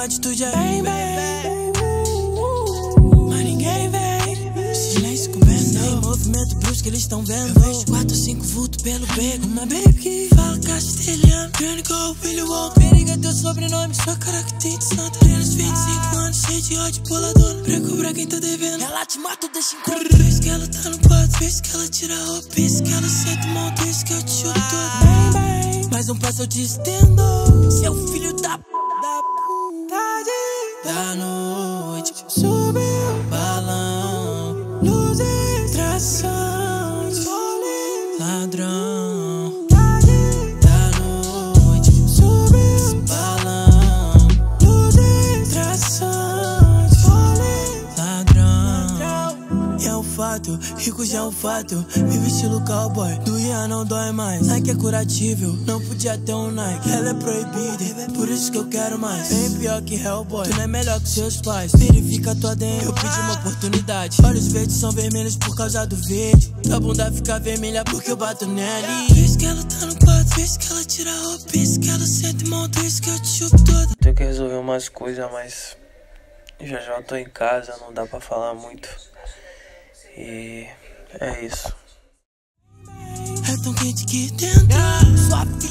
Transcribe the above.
atitude é bem, mas ninguém vem. Silêncio comendo, em movimento brusco eles estão vendo. Eu vejo 4 ou 5 vultos pelo beco. Uma baby que fala castelhano, Johnny Go, Willy Wonka. Periga teu sobrenome, sua característica santa. Menos 25 anos, cheio de ódio, boladona. Pra cobrar quem tá devendo, ela te mata ou deixa em conta. Vez que ela tá no quarto, vez que ela tira a roupa, vez que ela senta mal, vez que eu te chuto todo. Mais um passo eu te estendo, seu filho da puta da noite. Subiu balão, luzes, trações, ladrão da noite. Subiu balão, luzes, trações, ladrão. E é um fato, rico já é um fato. Vive estilo cowboy, doía não dói mais. Nike é curatível, não podia ter um Nike. Ela é proibida, por isso que eu quero mais. Bem pior que Hellboy, tu não é melhor que seus pais. Verifica tua DM, eu pedi uma oportunidade. Olhos verdes são vermelhos por causa do verde. Tua bunda fica vermelha porque eu bato nela. Vez que ela tá no quarto, vez que ela tira a roupa, vez que ela senta e monta, vez que eu te chupo toda. Tenho que resolver umas coisas, mas já eu tô em casa, não dá pra falar muito. E é isso. É tão quente que dentro, sua